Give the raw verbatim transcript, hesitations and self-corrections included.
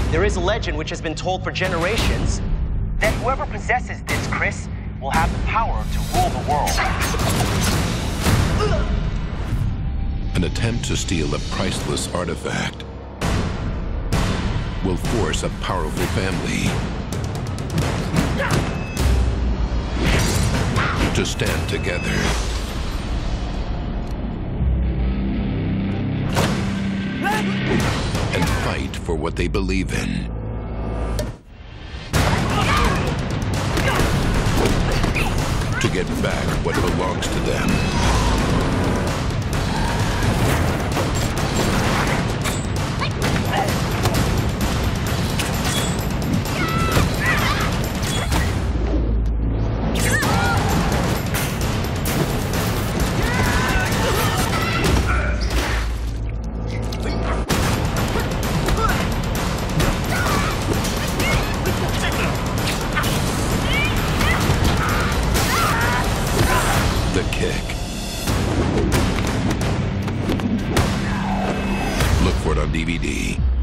There is a legend which has been told for generations that whoever possesses this, Chris, will have the power to rule the world. An attempt to steal a priceless artifact will force a powerful family to stand together. And fight for what they believe in. To get back what belongs to them. The Kick. Look for it on D V D.